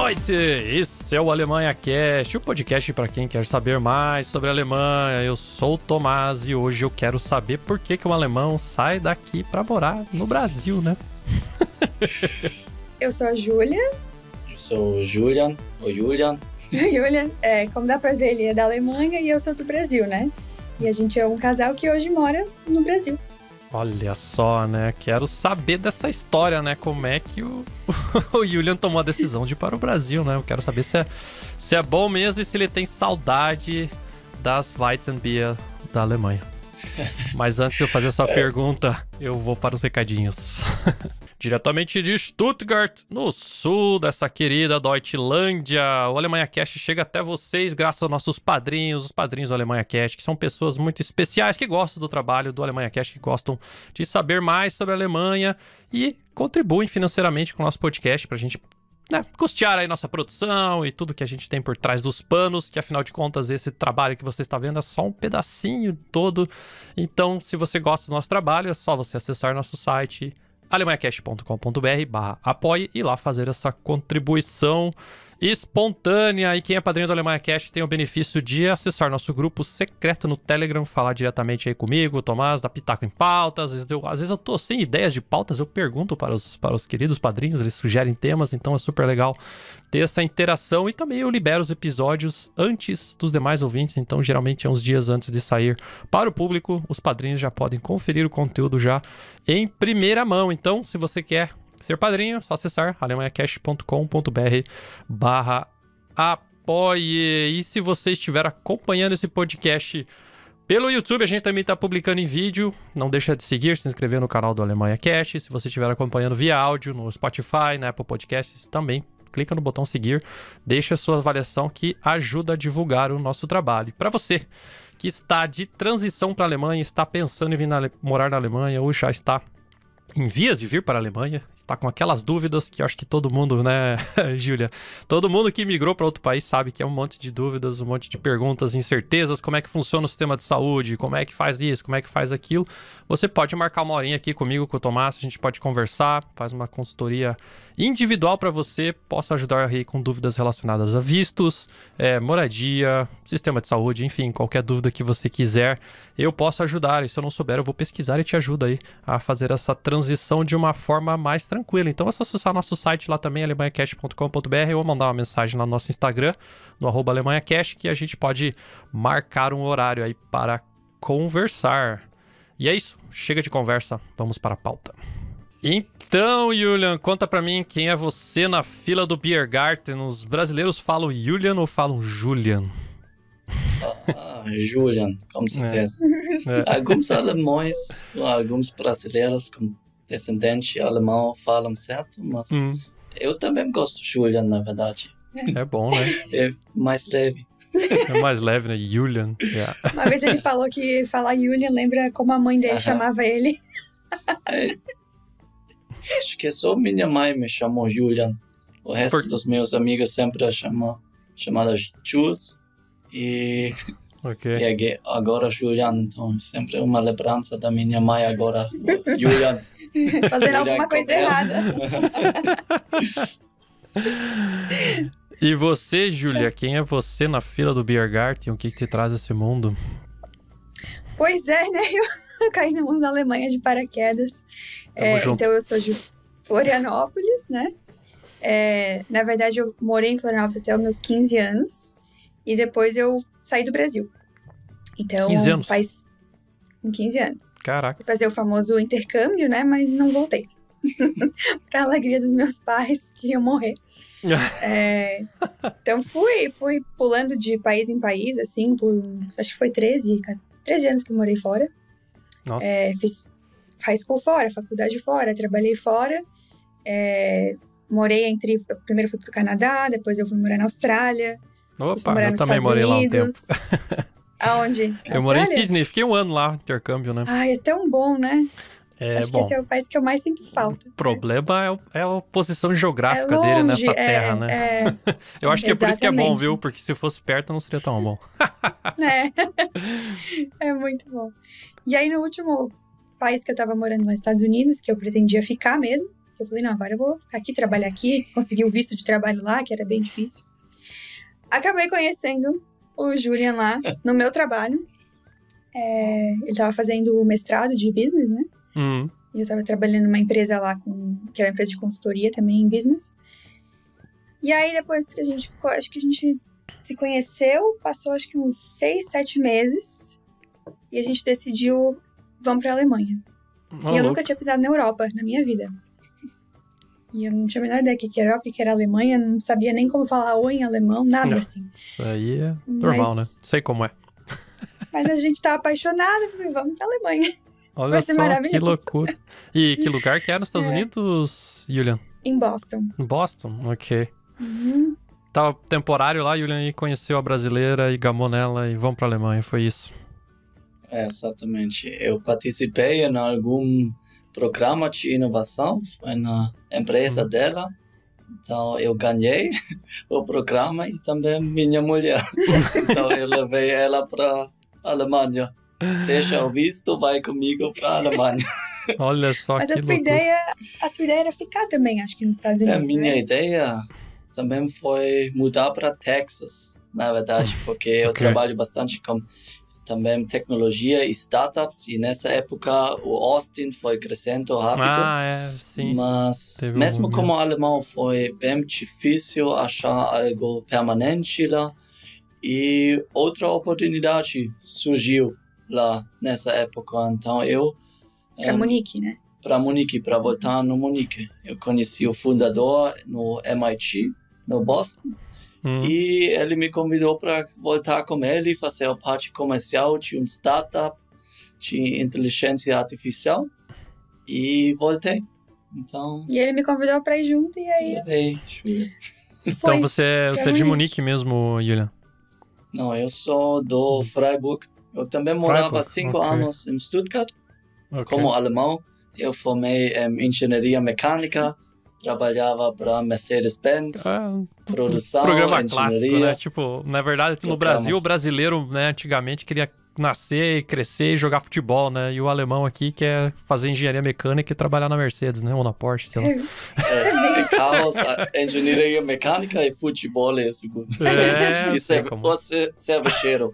noite! Esse é o Alemanha Cast, o podcast para quem quer saber mais sobre a Alemanha. Eu sou o Tomás e hoje eu quero saber por que um alemão sai daqui para morar no Brasil, né? Eu sou a Júlia. Eu sou o Julian. O Julian. Julian, como dá pra ver, ele é da Alemanha e eu sou do Brasil, né? E a gente é um casal que hoje mora no Brasil. Olha só, né? Quero saber dessa história, né? Como é que o Julian tomou a decisão de ir para o Brasil, né? Eu quero saber se é bom mesmo e se ele tem saudade das Weizenbier da Alemanha. Mas antes de eu fazer essa pergunta, eu vou para os recadinhos. Diretamente de Stuttgart, no sul dessa querida Deutschlândia, o Alemanha Cast chega até vocês graças aos nossos padrinhos, os padrinhos do Alemanha Cast, que são pessoas muito especiais, que gostam do trabalho do Alemanha Cast, que gostam de saber mais sobre a Alemanha e contribuem financeiramente com o nosso podcast pra gente, né, custear aí nossa produção e tudo que a gente tem por trás dos panos, que afinal de contas esse trabalho que você está vendo é só um pedacinho todo. Então, se você gosta do nosso trabalho, é só você acessar nosso site alemanhacast.com.br/apoie e lá fazer essa contribuição espontânea. E quem é padrinho do Alemanha Cast tem o benefício de acessar nosso grupo secreto no Telegram, falar diretamente aí comigo, o Tomás, da Pitaco em Pautas. Às vezes eu tô sem ideias de pautas, eu pergunto para os queridos padrinhos, eles sugerem temas, então é super legal ter essa interação. E também eu libero os episódios antes dos demais ouvintes, então geralmente é uns dias antes de sair para o público, os padrinhos já podem conferir o conteúdo já em primeira mão. Então, se você quer ser padrinho, só acessar alemanhacast.com.br/apoie. E se você estiver acompanhando esse podcast pelo YouTube, a gente também está publicando em vídeo. Não deixa de seguir, se inscrever no canal do Alemanha Cast. Se você estiver acompanhando via áudio no Spotify, na Apple Podcasts, também clica no botão seguir, deixa a sua avaliação que ajuda a divulgar o nosso trabalho. Para você que está de transição para a Alemanha, está pensando em vir morar na Alemanha ou já está em vias de vir para a Alemanha, está com aquelas dúvidas que eu acho que todo mundo, né, Júlia? Todo mundo que migrou para outro país sabe que é um monte de dúvidas, um monte de perguntas, incertezas, como é que funciona o sistema de saúde, como é que faz isso, como é que faz aquilo. Você pode marcar uma horinha aqui comigo, com o Tomás, a gente pode conversar, faz uma consultoria individual para você, posso ajudar aí com dúvidas relacionadas a vistos, moradia, sistema de saúde, enfim, qualquer dúvida que você quiser, eu posso ajudar. E se eu não souber, eu vou pesquisar e te ajudo aí a fazer essa transição de uma forma mais tranquila. Então é só acessar nosso site lá também, alemanhacast.com.br, ou mandar uma mensagem lá no nosso Instagram, no @alemanhacast, que a gente pode marcar um horário aí para conversar. E é isso, chega de conversa, vamos para a pauta. Então, Julian, conta pra mim quem é você na fila do Biergarten. Os brasileiros falam Julian ou falam Julian? Julian, com certeza. Alguns alemães, alguns brasileiros com descendente alemão falam certo, mas eu também gosto de Julian, na verdade. É bom, né? É mais leve. É mais leve, né? Julian. Yeah. Uma vez ele falou que falar Julian lembra como a mãe dele chamava ele. Acho que só minha mãe me chamou Julian. O resto dos meus amigos sempre chamada Jules. E agora Julian, então sempre uma lembrança da minha mãe agora, Julian. Fazendo alguma coisa errada. E você, Júlia, quem é você na fila do Biergarten? O que te traz esse mundo? Pois é, né? Eu caí no mundo da Alemanha de paraquedas. Então eu sou de Florianópolis, né? Na verdade, eu morei em Florianópolis até os meus 15 anos. E depois eu saí do Brasil. Então, 15 anos? Com 15 anos. Caraca. Fui fazer o famoso intercâmbio, né? Mas não voltei. Pra alegria dos meus pais, queriam morrer. Então fui pulando de país em país, assim, acho que foi 13 anos que eu morei fora. Nossa. Fiz high school fora, faculdade fora, trabalhei fora. Primeiro fui pro Canadá, depois eu fui morar na Austrália. Opa, eu também morei lá um tempo. Aonde? Eu morei em Sydney, fiquei um ano lá, intercâmbio, né? Ai, é tão bom, né? Acho bom. que esse é o país que eu mais sinto falta. O problema é a posição geográfica dele nessa terra, né? Eu acho que é por isso que é bom, viu? Porque se fosse perto não seria tão bom. É muito bom. E aí no último país que eu tava morando nos Estados Unidos, que eu pretendia ficar mesmo, Porque eu falei, não, agora eu vou ficar aqui, trabalhar aqui. Consegui o visto de trabalho lá, que era bem difícil. Acabei conhecendo o Julian lá, no meu trabalho. Ele tava fazendo o mestrado de business, né? E eu tava trabalhando numa empresa lá, que era uma empresa de consultoria também em business. E aí, depois que a gente ficou, acho que a gente se conheceu, passou acho que uns 6, 7 meses. E a gente decidiu, vamos pra Alemanha. E eu nunca tinha pisado na Europa, na minha vida. E eu não tinha a menor ideia do que era Europa, o que era Alemanha. Não sabia nem como falar oi em alemão, nada assim. Isso aí é normal, né? Sei como é. Mas a gente tava apaixonada e falei, vamos pra Alemanha. Olha só, que loucura. E que lugar que é nos Estados Unidos, Julian? Em Boston. Em Boston? Ok. Tava temporário lá, Julian, e conheceu a brasileira e gamou nela e vamos pra Alemanha, foi isso? Exatamente. Eu participei em algum programa de inovação na empresa dela. Então, eu ganhei o programa e também minha mulher. Então, eu levei ela para a Alemanha. Deixa o visto, vai comigo para a Alemanha. Olha só. Mas que loucura. A sua ideia era ficar também, acho que nos Estados Unidos. A minha ideia também foi mudar para Texas, na verdade, porque eu trabalho bastante com também tecnologia e startups, e nessa época o Austin foi crescendo rápido. Sim. Mas mesmo como alemão foi bem difícil achar algo permanente lá, e outra oportunidade surgiu lá nessa época. Então eu... Para Munique, né? Para Munique, para voltar no Munique. Eu conheci o fundador no MIT, no Boston, e ele me convidou para voltar com ele e fazer a parte comercial de um startup de inteligência artificial, e voltei. Então, e ele me convidou para ir junto, e aí... Levei. Então você é de Munique mesmo, Julian? Não, eu sou do Freiburg. Eu também morava 5 anos em Stuttgart. Como alemão, eu formei em engenharia mecânica, trabalhava para Mercedes-Benz, produção, programa engenharia. Clássico, né? Tipo, na verdade, no Brasil, o brasileiro, né, antigamente queria nascer, crescer e jogar futebol, né? E o alemão aqui quer fazer engenharia mecânica e trabalhar na Mercedes, né? Ou na Porsche, sei lá. Carros, engenharia mecânica e futebol é segundo. E cervejeiro.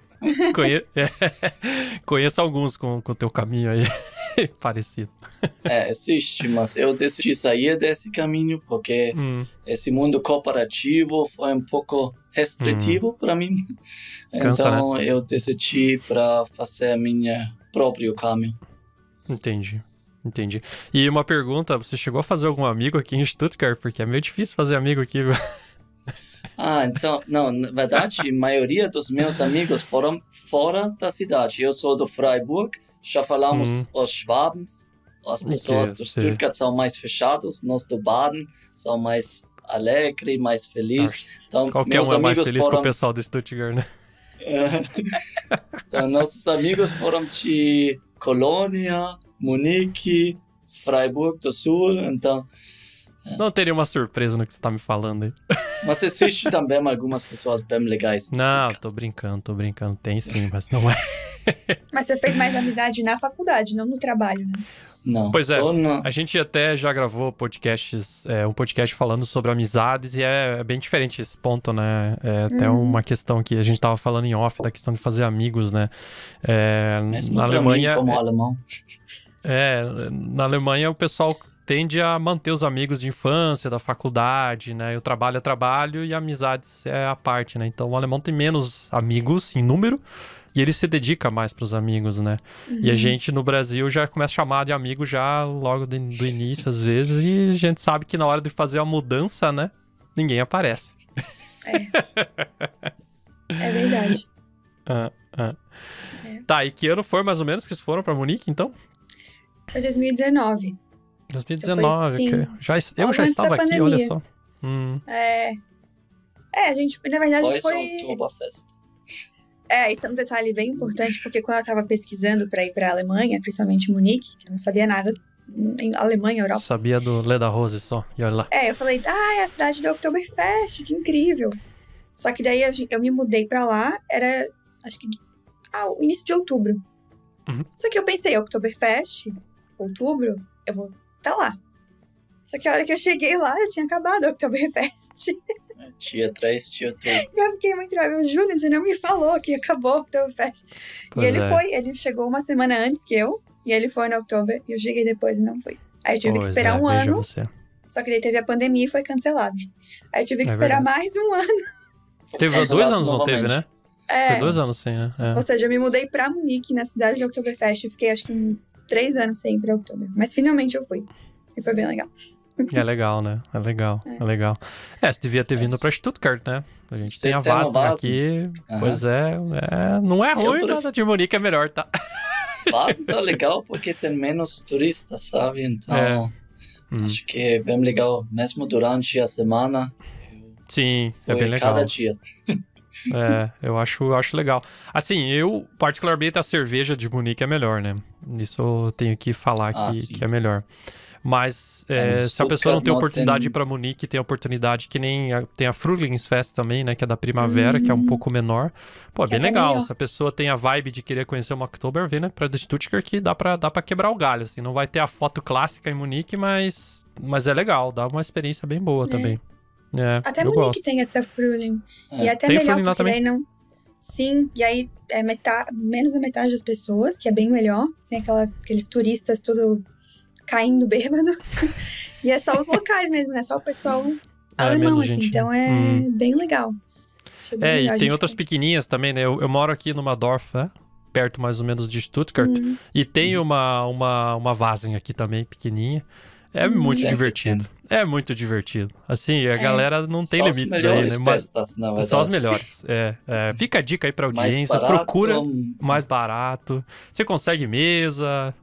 Conheço alguns com o teu caminho aí. Parecido. Existe, mas eu decidi sair desse caminho porque esse mundo corporativo foi um pouco restritivo para mim. Cansa, então né? eu decidi para fazer meu próprio caminho. Entendi. E uma pergunta, você chegou a fazer algum amigo aqui em Stuttgart? Porque é meio difícil fazer amigo aqui. Então, não, na verdade, a maioria dos meus amigos foram fora da cidade. Eu sou do Freiburg. Já falamos os Schwabens, as pessoas do Stuttgart são mais fechados, nós do Baden são mais alegres, mais felizes. Então, qualquer um é mais feliz com o pessoal do Stuttgart, né? Então, nossos amigos foram de Colônia, Munique, Freiburg do Sul, então... Não teria uma surpresa no que você tá me falando aí. Mas existe também algumas pessoas bem legais. Não, tô brincando. Tem sim, mas não é. Mas você fez mais amizade na faculdade, não no trabalho, né? Não. Pois é, a gente até já gravou podcasts, um podcast falando sobre amizades, e é bem diferente esse ponto, né? Até uma questão que a gente tava falando em off, da questão de fazer amigos, né? Mesmo na Alemanha... mim, como alemão. Na Alemanha o pessoal tende a manter os amigos de infância, da faculdade, né? E o trabalho é trabalho e amizades é a parte, né? Então o alemão tem menos amigos em número e ele se dedica mais para os amigos, né? E a gente no Brasil já começa a chamar de amigo já logo do início, às vezes, e a gente sabe que na hora de fazer a mudança, né? Ninguém aparece. É verdade. Tá, e que ano foi mais ou menos que vocês foram para Munique, então? Foi 2019. 2019, eu já estava aqui, olha só. A gente, na verdade, foi... Oktoberfest. Isso é um detalhe bem importante, porque quando eu tava pesquisando pra ir pra Alemanha, principalmente Munique, que eu não sabia nada em Alemanha, Europa. Sabia do Lederhosen só, e olha lá. Eu falei, é a cidade do Oktoberfest, que incrível. Só que daí eu me mudei pra lá, era, acho que, o início de outubro. Só que eu pensei, Oktoberfest, outubro, eu vou tá lá. Só que a hora que eu cheguei lá, já tinha acabado o Oktoberfest. Dia 3, dia 3. Eu fiquei muito brava. Júlio, você não me falou que acabou o Oktoberfest. E ele foi, ele chegou uma semana antes que eu. E ele foi no Oktober. E eu cheguei depois e não fui. Aí eu tive que esperar um ano. Você. Só que daí teve a pandemia e foi cancelado. Aí eu tive que esperar mais um ano. Teve 2 anos, não teve, né? Foi 2 anos sim, né? Ou seja, eu me mudei pra Munique, na cidade de Oktoberfest. E fiquei acho que uns 3 anos sem ir pra Oktober. Mas finalmente eu fui. E foi bem legal. É legal, né? É legal. Você devia ter vindo pra Stuttgart, né? A gente tem a Vasen aqui. Pois é. Não é ruim, nada de Munique é melhor, tá? Vasen tá legal porque tem menos turistas, sabe? Então, acho que é bem legal. Mesmo durante a semana. Sim, é bem legal. Cada dia. Eu acho legal. Assim, eu, particularmente, a cerveja de Munique é melhor, né? Isso eu tenho que falar que é melhor. Mas se a pessoa não tem oportunidade de ir pra Munique, tem a oportunidade que nem tem a Frühlingsfest também, né? Que é da primavera, que é um pouco menor. Pô, é bem legal. Melhor. Se a pessoa tem a vibe de querer conhecer uma Oktober, vem, né? Pra Stuttgart que dá pra quebrar o galho, assim. Não vai ter a foto clássica em Munique, mas é legal. Dá uma experiência bem boa também. Até Munique gosto. Tem essa Frühling. E até tem melhor, porque também? Daí não... Sim, e aí é menos da metade das pessoas, que é bem melhor. Sem aqueles turistas tudo caindo bêbado. E é só os locais mesmo, né? Só o pessoal alemão, assim. Gente. Então é bem legal. E tem outras pequenininhas também, né? Eu moro aqui numa Dorf, né? Perto mais ou menos de Stuttgart. E tem uma Vasen aqui também, pequenininha. É muito divertido. É muito divertido. Assim, a galera não tem limite daí, né? Mas só os melhores. Fica a dica aí pra audiência. Procura mais barato. Você consegue mesa.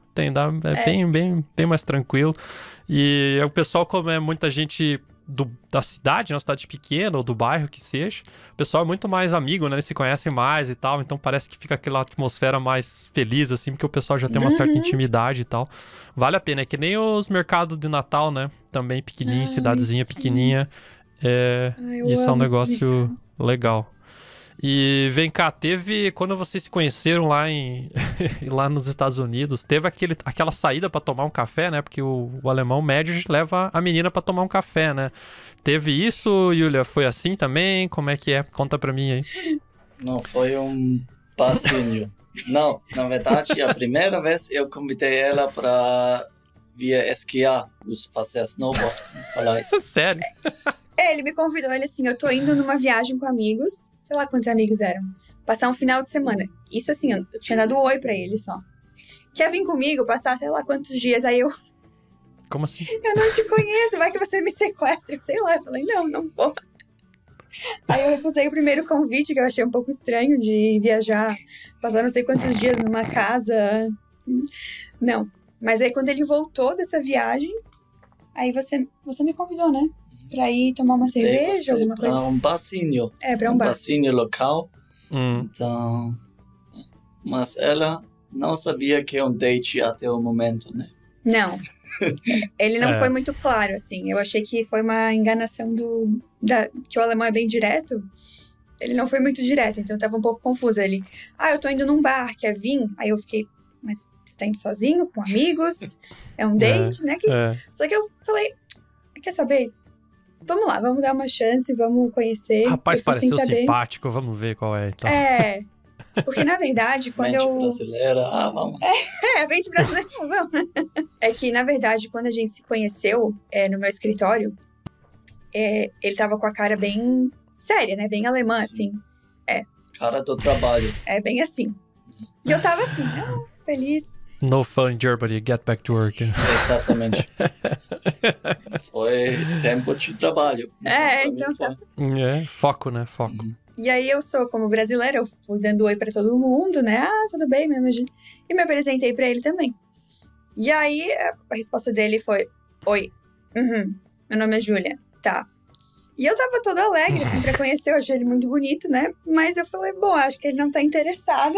Bem mais tranquilo. E o pessoal, como é muita gente da cidade, uma cidade pequena ou do bairro que seja, o pessoal é muito mais amigo, né? Eles se conhecem mais e tal, então parece que fica aquela atmosfera mais feliz, assim, porque o pessoal já tem uma certa intimidade e tal. Vale a pena, é que nem os mercados de Natal, né? Também pequenininho, cidadezinha pequenininha. Isso é um negócio legal. E vem cá, quando vocês se conheceram lá nos Estados Unidos, teve aquela saída pra tomar um café, né? Porque o alemão médio leva a menina pra tomar um café, né? Teve isso, Julia? Foi assim também? Como é que é? Conta pra mim aí. Não, foi um passinho. Não, na verdade, a primeira vez eu convidei ela pra vir esquiar, fazer snowboard. Falar isso. Sério? Ele me convidou, assim, eu tô indo numa viagem com amigos. Sei lá quantos amigos eram. Passar um final de semana. Isso assim, eu tinha dado oi pra ele só. Quer vir comigo passar sei lá quantos dias? Aí eu... Como assim? Eu não te conheço, vai que você me sequestra. Sei lá, eu falei, não vou. Aí eu recusei o primeiro convite, que eu achei um pouco estranho, de viajar, passar não sei quantos dias numa casa. Não. Mas aí quando ele voltou dessa viagem, aí você me convidou, né? Pra ir tomar uma cerveja, alguma coisa assim. Um barzinho. Pra um bar. Barzinho local. Então... Mas ela não sabia que é um date até o momento, né? Não. Ele não foi muito claro, assim. Eu achei que foi uma enganação que o alemão é bem direto. Ele não foi muito direto, então eu tava um pouco confusa. Ele, eu tô indo num bar, quer vir? Aí eu fiquei, mas você tá indo sozinho, com amigos? É um date, né? Só que eu falei, quer saber? Vamos lá, vamos dar uma chance, vamos conhecer. Rapaz, pareceu simpático, vamos ver qual é, então. Porque na verdade, quando mente brasileira, vamos. Mente brasileira, vamos. É que, na verdade, quando a gente se conheceu no meu escritório, ele tava com a cara bem séria, né? Bem alemã, assim. Cara do trabalho. Bem assim. E eu tava assim, feliz. No fun in Germany, get back to work. Exatamente. Foi tempo de trabalho. Então tá. Foco, né? Foco. E aí eu sou, como brasileira, eu fui dando oi pra todo mundo, né? Tudo bem, mesmo. E me apresentei pra ele também. E aí a resposta dele foi, oi, meu nome é Júlia, tá. E eu tava toda alegre, assim, pra conhecer, eu achei ele muito bonito, né? Mas eu falei, bom, acho que ele não tá interessado.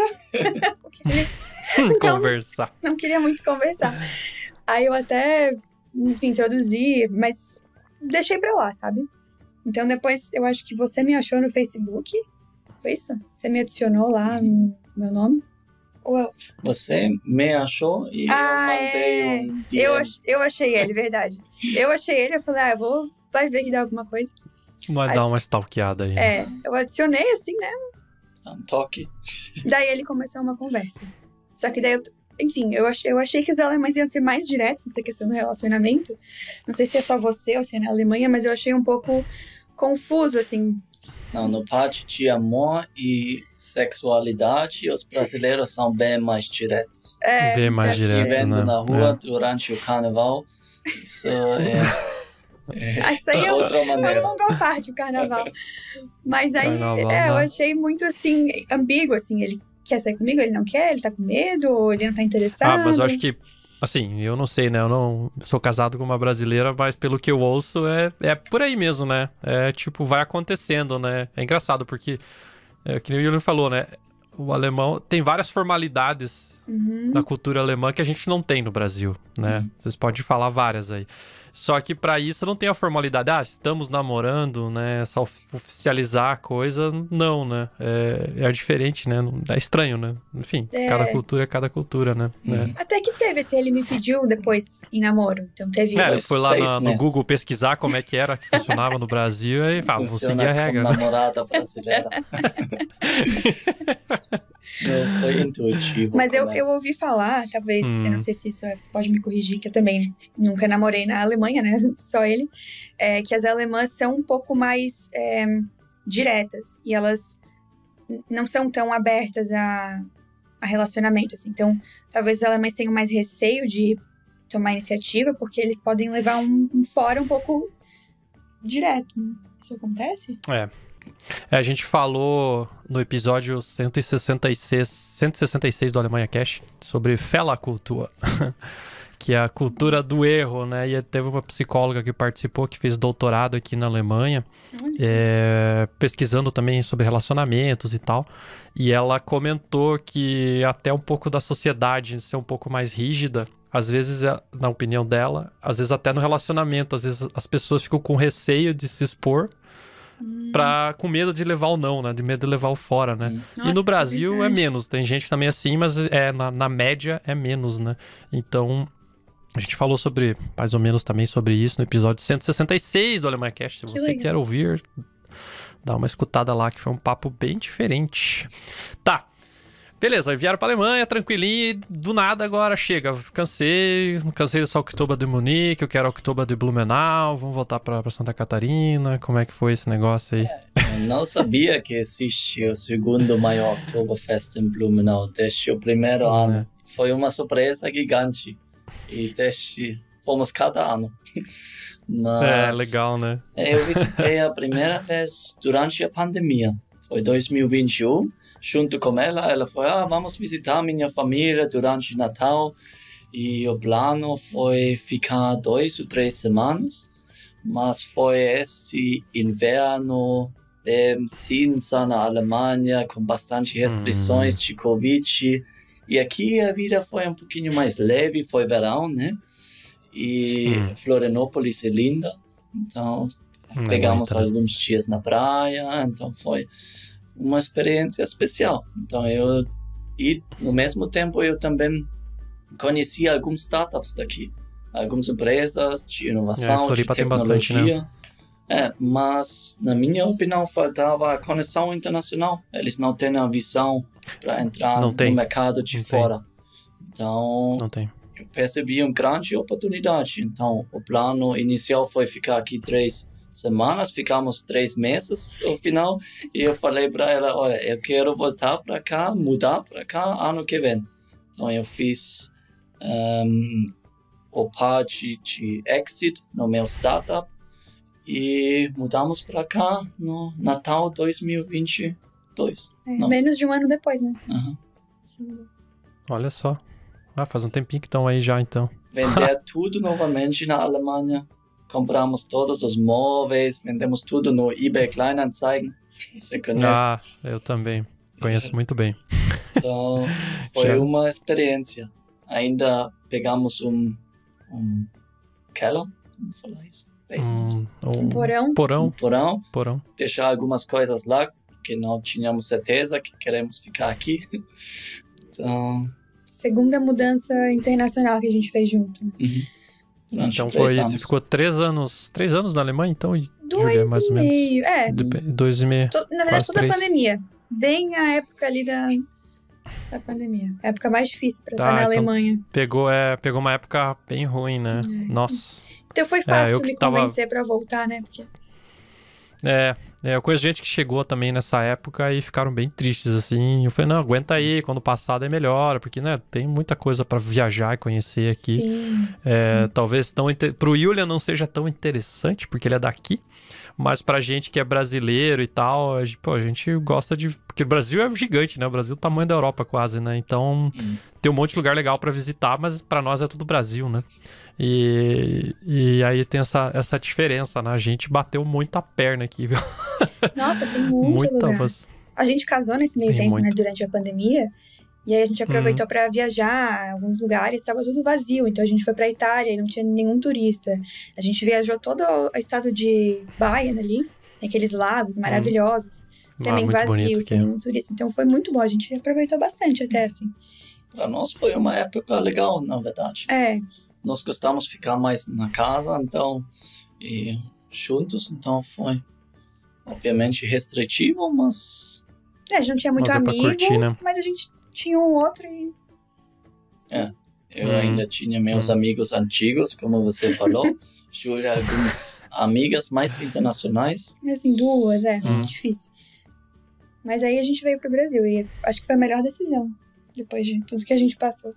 Conversar. Não queria muito conversar. Aí eu até, enfim, introduzi, mas deixei pra lá, sabe? Então depois eu acho que você me achou no Facebook. Foi isso? Você me adicionou lá no meu nome. Você me achou e eu mandei um DM. Eu achei ele, verdade. Eu achei ele, eu falei, vai ver que dá alguma coisa. Vai dar uma stalkeada aí. Eu adicionei assim, né? Dá um toque. Daí ele começou uma conversa. Só que daí, enfim, eu achei que os alemães iam ser mais diretos nessa questão do relacionamento. Não sei se é só você ou se é na Alemanha, mas eu achei um pouco confuso, assim. Não, no parte de amor e sexualidade, os brasileiros são bem mais diretos. Bem mais diretos, né? Vivendo na rua durante o carnaval, isso isso aí outra maneira. Eu não dou parte do carnaval. Mas aí, eu achei muito, assim, ambíguo, assim, ele quer sair comigo, ele não quer, ele tá com medo, ou ele não tá interessado. Mas eu acho que, assim, eu não sei, né, eu não sou casado com uma brasileira, mas pelo que eu ouço, é por aí mesmo, né, tipo, vai acontecendo, né, é engraçado, porque, que nem o Juliano falou, né, o alemão tem várias formalidades na cultura alemã que a gente não tem no Brasil, né, vocês podem falar várias aí. Só que pra isso não tem a formalidade. Estamos namorando, né? Só oficializar a coisa, não, né? É diferente, né? É estranho, né? Enfim, cada cultura é cada cultura, né? Até que teve, assim, ele me pediu depois em namoro. Então teve... Ele foi lá no Google pesquisar como é que era, que funcionava no Brasil, e falou, vou seguir a regra. Como namorada brasileira. Foi intuitivo. Mas eu ouvi falar, talvez, eu não sei se isso você pode me corrigir, que eu também nunca namorei na Alemanha, né? Só ele. Que as alemãs são um pouco mais diretas. E elas não são tão abertas a relacionamento, assim. Então, talvez os alemães tenham mais receio de tomar iniciativa, porque eles podem levar um fora um pouco direto, né? Isso acontece? A gente falou no episódio 166 do Alemanha Cash sobre Fehlerkultur, que é a cultura do erro, né? E teve uma psicóloga que participou, que fez doutorado aqui na Alemanha, pesquisando também sobre relacionamentos e tal. E ela comentou que até um pouco da sociedade ser um pouco mais rígida, às vezes, na opinião dela, às vezes até no relacionamento, às vezes as pessoas ficam com receio de se expor, com medo de levar o não, né? De medo de levar o fora, né? Nossa, e no Brasil é menos. Tem gente também assim, mas na média é menos, né? Então, a gente falou sobre, mais ou menos também sobre isso no episódio 166 do Alemanha Cast. Se você quer ouvir, dá uma escutada lá, que foi um papo bem diferente. Tá. Beleza, vieram pra Alemanha, tranquilinho, e do nada agora chega. Cansei dessa Oktober de Munique, eu quero a Oktober de Blumenau, vamos voltar pra Santa Catarina. Como é que foi esse negócio aí? Eu não sabia que existe o segundo maior Oktoberfest em Blumenau, desde o primeiro ano. Foi uma surpresa gigante. E fomos cada ano. Mas, legal, né? Eu visitei a primeira vez durante a pandemia. Foi 2021. Junto com ela foi, vamos visitar minha família durante Natal. E o plano foi ficar 2 ou 3 semanas. Mas foi esse inverno bem cinza na Alemanha, com bastante restrições de Covid. E aqui a vida foi um pouquinho mais leve, foi verão, né? E Florianópolis é linda. Então, pegamos alguns dias na praia. Então, foi uma experiência especial. Então, e no mesmo tempo eu também conheci algumas startups daqui, algumas empresas de inovação, de tecnologia. Tem bastante, né? Mas na minha opinião faltava a conexão internacional. Eles não têm a visão para entrar no mercado de fora. Então eu percebi uma grande oportunidade. Então o plano inicial foi ficar aqui 3 semanas, ficamos 3 meses no final, e eu falei para ela, olha, eu quero voltar para cá, mudar para cá ano que vem. Então eu fiz o parte de exit no meu startup e mudamos para cá no Natal 2022. Menos de um ano depois, né? Olha só. Faz um tempinho que estão aí já, então. Vender tudo novamente na Alemanha. Compramos todos os móveis, vendemos tudo no eBay Kleinanzeigen. Você conhece? Eu também. Conheço muito bem. Então, foi uma experiência. Ainda pegamos um keller, como falar isso? Um porão. Deixar algumas coisas lá, que não tínhamos certeza que queremos ficar aqui. Então... Segunda mudança internacional que a gente fez junto. Então foi isso, ficou 3 anos na Alemanha, então? 2 mais e ou menos. meio, 2,5. Na verdade, toda 3. a pandemia. Bem a época ali da pandemia. A época mais difícil pra estar na Alemanha. Pegou uma época bem ruim, né? Nossa. Então foi fácil me convencer pra voltar, né? Porque... eu conheço gente que chegou também nessa época e ficaram bem tristes, assim. Eu falei, não, aguenta aí, quando passar daí melhora, porque, né, tem muita coisa pra viajar e conhecer aqui. Sim. Talvez pro Julian não seja tão interessante, porque ele é daqui, mas pra gente que é brasileiro e tal, a gente gosta de... Porque o Brasil é gigante, né? O Brasil é o tamanho da Europa quase, né? Então, tem um monte de lugar legal pra visitar, mas pra nós é tudo Brasil, né? E aí tem essa diferença, né? A gente bateu muito a perna aqui, viu? Nossa, tem muito lugar. A gente casou nesse meio tempo, né? Durante a pandemia. E aí a gente aproveitou pra viajar. Alguns lugares estava tudo vazio. Então a gente foi pra Itália e não tinha nenhum turista. A gente viajou todo o estado de Baiano ali. Aqueles lagos maravilhosos. Também vazio, sem nenhum turista. Então foi muito bom. A gente aproveitou bastante até, assim. Pra nós foi uma época legal, na verdade. Nós gostamos de ficar mais na casa, então, e juntos, então foi, obviamente, restritivo, mas... a gente não tinha muito amigo, curtir, né? Mas a gente tinha um outro e... eu ainda tinha meus amigos antigos, como você falou. Júlia, algumas amigas mais internacionais. Assim, 2, difícil. Mas aí a gente veio pro Brasil e acho que foi a melhor decisão, depois de tudo que a gente passou.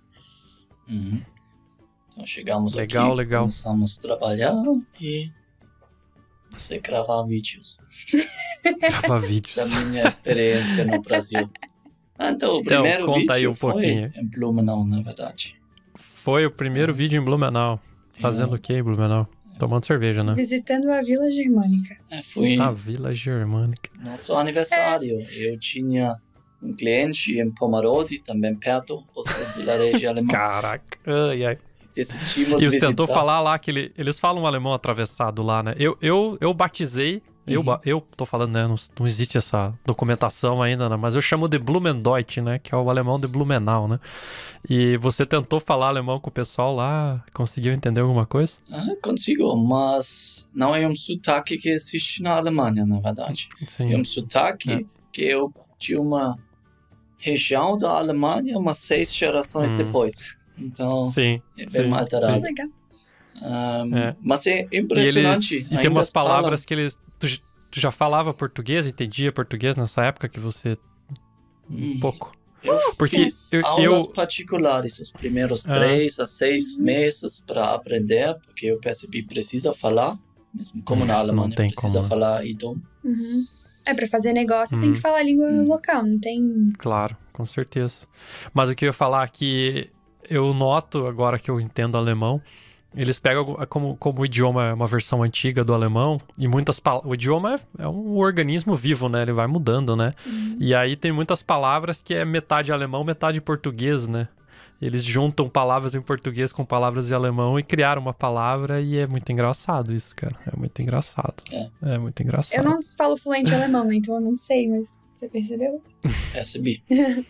Então chegamos aqui, começamos a trabalhar e você gravar vídeos. Gravar vídeos. Da minha experiência no Brasil. Então, o primeiro conta vídeo aí pouquinho. Em Blumenau, na verdade. Foi o primeiro vídeo em Blumenau. Fazendo o que em Blumenau? Tomando cerveja, né? Visitando a Vila Germânica. Fui a Vila Germânica. Nosso aniversário. Eu tinha um cliente em Pomerode, também perto, outro vilarejo alemão. Caraca, ai. Decidimos e você tentou falar lá que eles falam um alemão atravessado lá, né? Eu batizei, eu tô falando, né? Não existe essa documentação ainda, né? Mas eu chamo de Blumendeutsch, né? Que é o alemão de Blumenau, né? E você tentou falar alemão com o pessoal lá? Conseguiu entender alguma coisa? Consigo, mas não é um sotaque que existe na Alemanha, na verdade. Sim. É um sotaque que eu de uma região da Alemanha, umas 6 gerações depois. Então, é bem alterado. Legal. Mas é impressionante. E tem umas palavras que eles... Tu já falava português, entendia português nessa época que você... Um pouco. Eu fiz aulas particulares os primeiros 3 a 6 meses para aprender, porque eu percebi que precisa falar, mesmo como na Alemanha, precisa falar idioma. Para fazer negócio tem que falar a língua local, não tem... Claro, com certeza. Mas o que eu ia falar aqui... Eu noto, agora que eu entendo alemão, eles pegam como o idioma é uma versão antiga do alemão, e muitas palavras... O idioma é um organismo vivo, né? Ele vai mudando, né? E aí tem muitas palavras que é metade alemão, metade português, né? Eles juntam palavras em português com palavras em alemão e criaram uma palavra, e é muito engraçado isso, cara. É muito engraçado. É muito engraçado. Eu não falo fluente alemão, né? Então eu não sei, mas você percebeu? Percebi.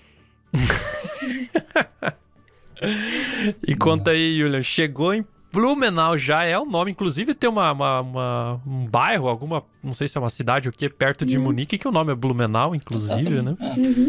E conta aí, Julian, chegou em Blumenau, já é o nome, inclusive tem um bairro, não sei se é uma cidade ou o que, perto de Munique, que o nome é Blumenau, inclusive, né?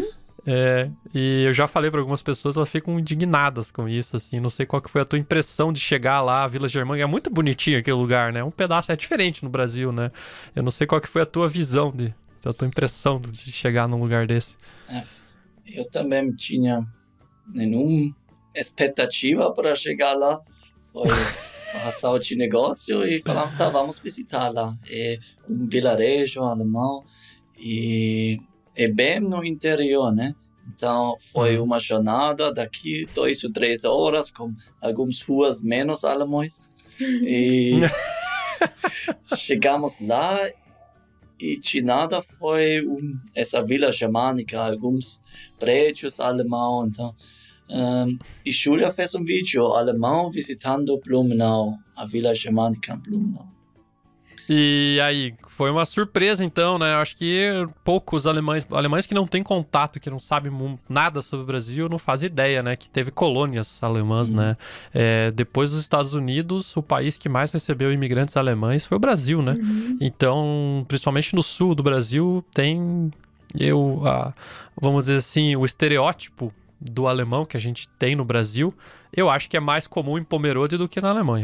E eu já falei para algumas pessoas, elas ficam indignadas com isso, assim, não sei qual que foi a tua impressão de chegar lá, a Vila Germânica, é muito bonitinho aquele lugar, né? Um pedaço, é diferente no Brasil, né? Eu não sei qual que foi a tua visão, a tua impressão de chegar num lugar desse. Eu também tinha nenhuma expectativa para chegar lá. Foi uma de negócio e falamos, vamos visitar lá. É um vilarejo alemão e é bem no interior, né? Então foi uma jornada daqui 2 ou 3 horas com algumas ruas menos alemães. E chegamos lá e de nada foi essa Vila Germânica, alguns prédios alemães. Então, e Julia fez vídeo alemão visitando Blumenau, a Vila Germânica em Blumenau. E aí, foi uma surpresa então, né? Eu acho que poucos alemães que não têm contato, que não sabem nada sobre o Brasil, não fazem ideia, né? Que teve colônias alemãs, né? Depois dos Estados Unidos, o país que mais recebeu imigrantes alemães foi o Brasil, né? Então, principalmente no sul do Brasil, tem, vamos dizer assim, o estereótipo do alemão que a gente tem no Brasil, eu acho que é mais comum em Pomerode do que na Alemanha.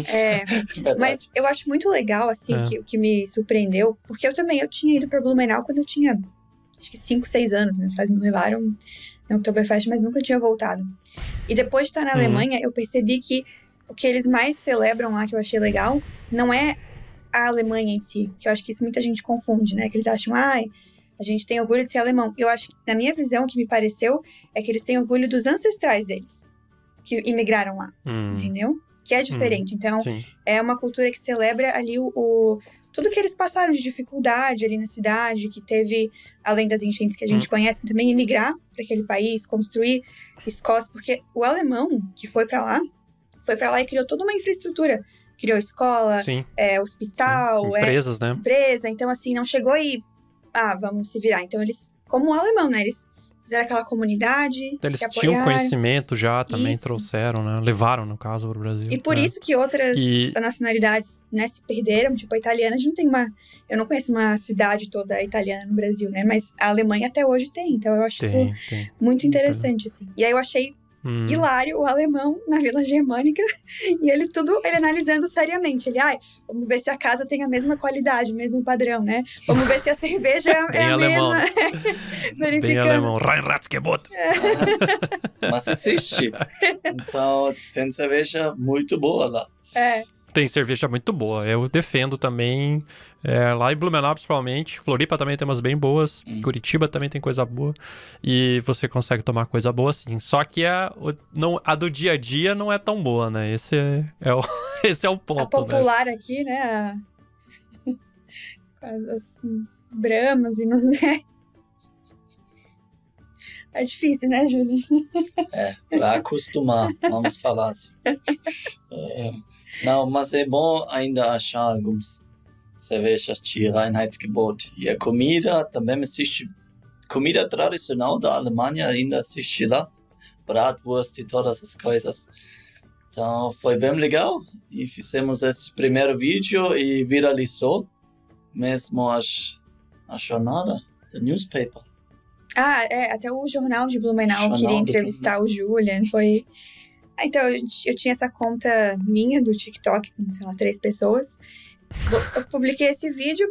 Mas eu acho muito legal, assim, que me surpreendeu, porque eu tinha ido pra Blumenau quando eu tinha, acho que 5, 6 anos, meus pais me levaram na Oktoberfest, mas nunca tinha voltado. E depois de estar na Alemanha, eu percebi que o que eles mais celebram lá, que eu achei legal, não é a Alemanha em si, que eu acho que isso muita gente confunde, né, que eles acham, a gente tem orgulho de ser alemão. Eu acho que, na minha visão, o que me pareceu é que eles têm orgulho dos ancestrais deles, que imigraram lá, entendeu? Que é diferente. Então, é uma cultura que celebra ali tudo que eles passaram de dificuldade ali na cidade, que teve, além das enchentes que a gente conhece, também imigrar para aquele país, construir escolas, porque o alemão que foi para lá e criou toda uma infraestrutura. Criou escola, hospital, empresas, né? Empresa. Então, assim, não chegou e vamos se virar. Então, eles, como o alemão, né? Eles fizeram aquela comunidade, eles tinham conhecimento já, também trouxeram, né? Levaram, no caso, para o Brasil. E por isso que outras nacionalidades, né, se perderam. Tipo, a italiana, a gente não tem eu não conheço uma cidade toda italiana no Brasil, né? Mas a Alemanha até hoje tem. Então, eu acho isso muito interessante, assim. E aí, eu achei hilário o alemão na Vila Germânica, e ele analisando seriamente. Ele, vamos ver se a casa tem a mesma qualidade, o mesmo padrão, né? Vamos ver se a cerveja é a alemão. mesma. Verificando. Bem alemão. Reinratsgebot. Mas existe. Então, tem cerveja muito boa lá. Tem cerveja muito boa. Eu defendo também. Lá em Blumenau, principalmente. Floripa também tem umas bem boas. Curitiba também tem coisa boa. E você consegue tomar coisa boa, sim. Só que a do dia a dia não é tão boa, né? Esse é o ponto, a popular, né? Aqui, né? As bramas e não sei. É difícil, né, Júlio? Pra acostumar. Vamos falar assim. Não, mas é bom ainda achar algumas cervejas de Reinheitsgebot. E a comida também existe. Comida tradicional da Alemanha ainda existe lá. Bratwurst e todas as coisas. Então foi bem legal. E fizemos esse primeiro vídeo e viralizou. Mesmo a jornada do newspaper. Até o jornal de Blumenau queria entrevistar o Julian. Foi... Então, eu tinha essa conta minha do TikTok com, sei lá, 3 pessoas. Eu publiquei esse vídeo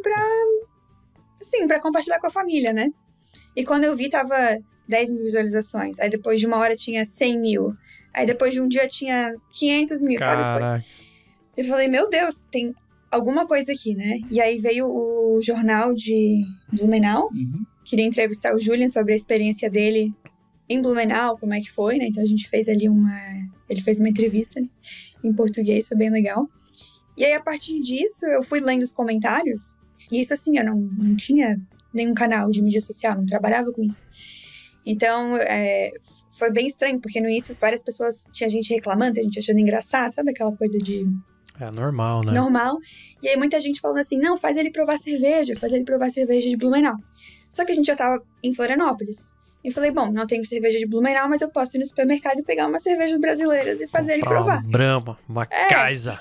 pra compartilhar com a família, né? E quando eu vi, tava 10 mil visualizações. Aí depois de uma hora tinha 100 mil. Aí depois de um dia tinha 500 mil, sabe? Eu falei, meu Deus, tem alguma coisa aqui, né? E aí veio o jornal de Blumenau. Queria entrevistar o Julian sobre a experiência dele em Blumenau, como é que foi, né? Então a gente fez ali ele fez uma entrevista em português, foi bem legal. E aí, a partir disso, eu fui lendo os comentários. E isso, assim, eu não tinha nenhum canal de mídia social, não trabalhava com isso. Então, foi bem estranho, porque no início, várias pessoas, tinha gente reclamando, a gente achando engraçado, sabe aquela coisa de... normal, né? Normal. E aí, muita gente falando assim, não, faz ele provar cerveja de Blumenau. Só que a gente já tava em Florianópolis. E falei, bom, não tenho cerveja de Blumenau, mas eu posso ir no supermercado e pegar umas cervejas brasileiras e fazer ele provar. Uma Brahma, uma Kaiser.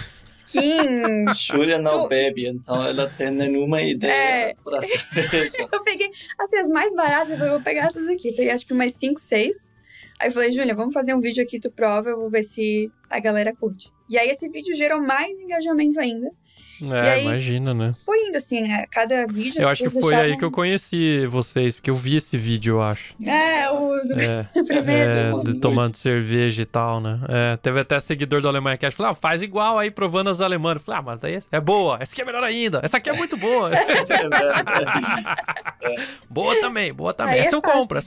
Skin. Júlia não bebe, então ela tem nenhuma ideia pra cerveja. Eu peguei, assim, as mais baratas, eu vou pegar essas aqui. Peguei acho que umas 5, 6. Aí eu falei, Júlia, vamos fazer um vídeo aqui, tu prova, eu vou ver se a galera curte. E aí esse vídeo gerou mais engajamento ainda. Aí, imagina, né? Foi indo assim, cada vídeo... Eu acho que foi aí que eu conheci vocês, porque eu vi esse vídeo, eu acho. O primeiro. Tomando cerveja e tal, né? Teve até seguidor do Alemanha Cast, falou, faz igual aí, provando as alemãs. Eu falei, mas daí é boa, essa aqui é melhor ainda, essa aqui é muito boa. Boa também. Aí essa eu compro.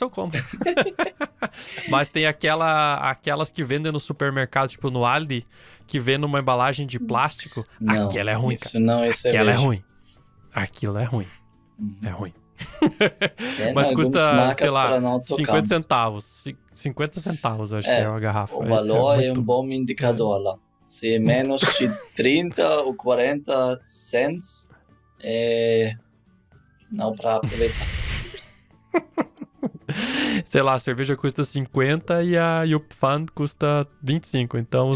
Mas tem aquelas que vendem no supermercado, tipo no Aldi, que vê numa embalagem de plástico. Não, aquela é ruim, isso não é cerveja. Aquela é ruim. Aquilo é ruim. É ruim. Mas custa, sei lá, 50 centavos. 50 centavos, acho que é uma garrafa. O valor é um bom indicador lá. Se é menos de 30 ou 40 cents, não para aproveitar. Sei lá, a cerveja custa 50 e o Pfand custa 25, então...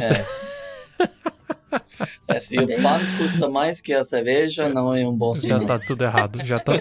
Se o Pfand custa mais que a cerveja, não é um bom sinal. Já tá tudo errado.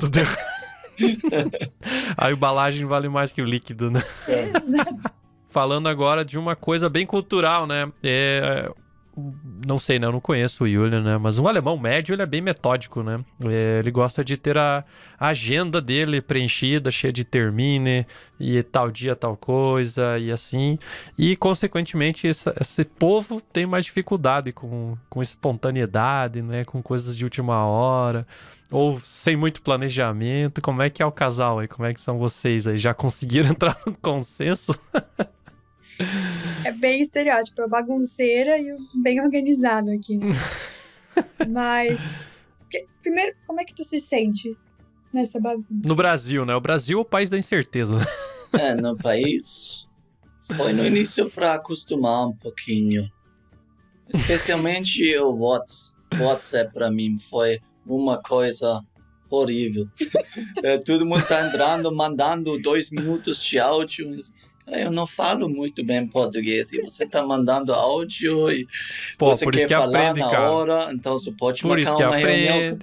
A embalagem vale mais que o líquido, né? Falando agora de uma coisa bem cultural, né? Não sei, né? Eu não conheço o Julian, né? Mas um alemão médio, ele é bem metódico, né? Ele gosta de ter a agenda dele preenchida, cheia de termine, e tal dia tal coisa, e assim. E, consequentemente, esse povo tem mais dificuldade com espontaneidade, né? Com coisas de última hora, ou sem muito planejamento. Como é que é o casal aí? Como é que são vocês aí? Já conseguiram entrar no consenso? É bem estereótipo, é bagunceira e bem organizado aqui, né? Mas, primeiro, como é que tu se sente nessa bagunça? No Brasil, né? O Brasil é o país da incerteza. No país, foi no início para acostumar um pouquinho. Especialmente o WhatsApp para mim foi uma coisa horrível. Todo mundo tá entrando, mandando 2 minutos de áudio. Eu não falo muito bem português e você tá mandando áudio e você quer falar aprende, na cara. Hora, então você pode marcar uma reunião.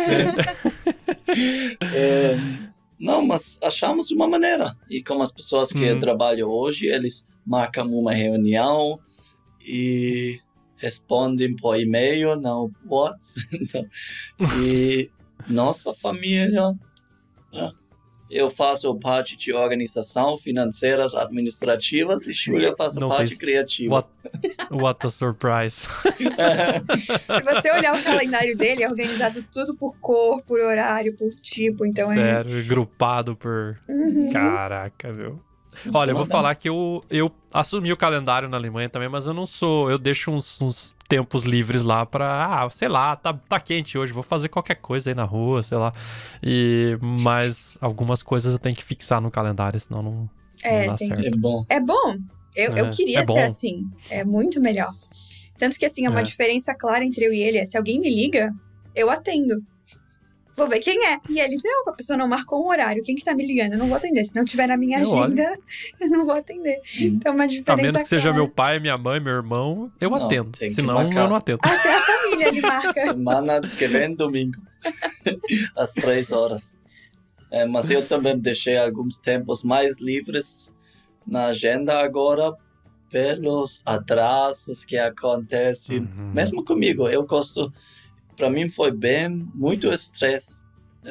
Não, mas achamos uma maneira. E como as pessoas que trabalham hoje, eles marcam uma reunião e respondem por e-mail, não WhatsApp. Então, e nossa família... Eu faço parte de organização financeiras, administrativas e Júlia faz parte criativa. What a surprise. Se você olhar o calendário dele, é organizado tudo por cor, por horário, por tipo. Então Sério, grupado por... Caraca, viu? Olha, eu vou falar que eu assumi o calendário na Alemanha também, mas eu não sou... Eu deixo uns tempos livres lá pra... sei lá, tá quente hoje, vou fazer qualquer coisa aí na rua, sei lá. Mas algumas coisas eu tenho que fixar no calendário, senão não dá certo. É bom. É bom. Eu queria ser assim. É muito melhor. Tanto que, assim, é uma diferença clara entre eu e ele. Se alguém me liga, eu atendo. Vou ver quem é. E ele, não, a pessoa não marcou um horário. Quem que tá me ligando? Eu não vou atender. Se não tiver na minha agenda, eu não vou atender. Então, uma diferença a menos que clara. Seja meu pai, minha mãe, meu irmão, eu atendo. Senão, eu não atendo. Até a família ele marca. Semana que vem, domingo. Às 3 horas. Mas eu também deixei alguns tempos mais livres na agenda agora pelos atrasos que acontecem. Mesmo comigo, eu gosto... Para mim foi bem, muito estresse.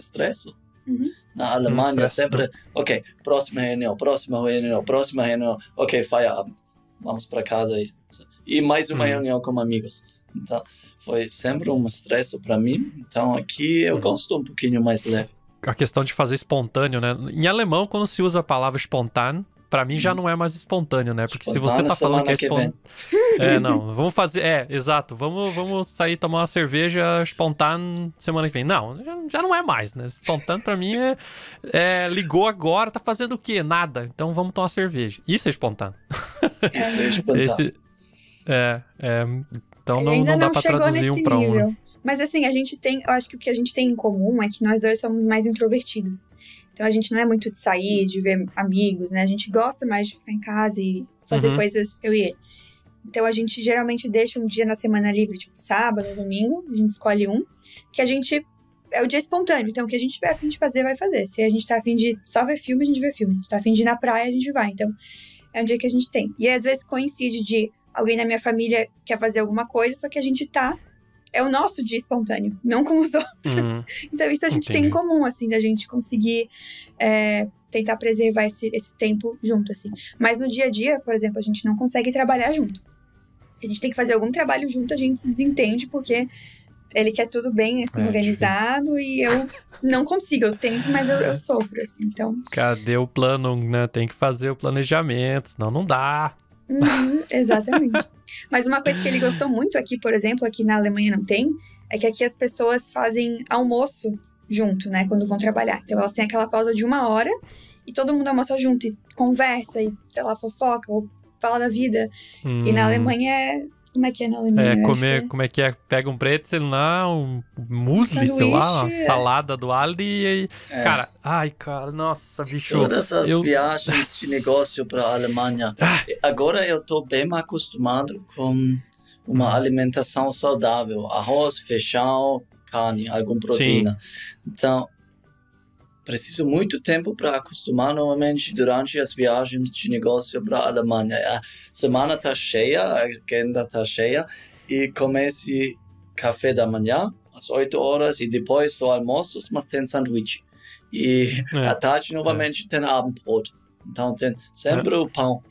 Na Alemanha sempre, ok, próxima reunião, ok, Feierabend, vamos para casa aí. E mais uma reunião com amigos. Então, foi sempre um estresse para mim. Então, aqui eu gosto um pouquinho mais leve. A questão de fazer espontâneo, né? Em alemão, quando se usa a palavra espontâneo, pra mim já não é mais espontâneo, né? Porque se você tá falando que é espontâneo... não, vamos fazer... exato. Vamos sair tomar uma cerveja espontâneo semana que vem. Não, já não é mais, né? Espontâneo pra mim ligou agora, tá fazendo o quê? Nada. Então vamos tomar cerveja. Isso é espontâneo. Isso é espontâneo. Então não dá pra traduzir um pra um. Mas assim, eu acho que o que a gente tem em comum é que nós dois somos mais introvertidos. Então a gente não é muito de sair, de ver amigos, né? A gente gosta mais de ficar em casa e fazer coisas, eu e ele. Então a gente geralmente deixa um dia na semana livre, tipo sábado ou domingo, a gente escolhe um, que a gente... É o dia espontâneo, então o que a gente tiver a fim de fazer, vai fazer. Se a gente tá a fim de só ver filme, a gente vê filme. Se a gente tá a fim de ir na praia, a gente vai. Então é um dia que a gente tem. E às vezes coincide de alguém da minha família quer fazer alguma coisa, só que a gente tá... É o nosso dia espontâneo, não com os outros. Então isso a gente tem em comum, assim, da gente conseguir tentar preservar esse tempo junto, assim. Mas no dia a dia, por exemplo, a gente não consegue trabalhar junto. A gente tem que fazer algum trabalho junto, a gente se desentende, porque ele quer tudo bem, assim, organizado, e eu não consigo. Eu tento, mas eu sofro, assim, então... Cadê o plano, né? Tem que fazer o planejamento, senão não dá. Exatamente. Mas uma coisa que ele gostou muito aqui, por exemplo, aqui na Alemanha não tem, é que aqui as pessoas fazem almoço junto, né, quando vão trabalhar. Então elas têm aquela pausa de 1 hora e todo mundo almoça junto e conversa e, sei lá, fofoca ou fala da vida. E na Alemanha Como é que é na Alemanha? Como é que é? Pega um pretzel lá, um muesli, sei lá, uma salada do Aldi e... Cara, nossa, bicho. Todas as viagens de negócio para a Alemanha. Agora eu tô bem acostumado com uma alimentação saudável. Arroz, feijão, carne, alguma proteína. Sim. Então, preciso muito tempo para acostumar novamente durante as viagens de negócio para a Alemanha. A semana está cheia, a agenda está cheia e comece café da manhã às 8 horas e depois só almoços, mas tem sanduíche. E à tarde novamente tem abendbrot. Então tem sempre o pão.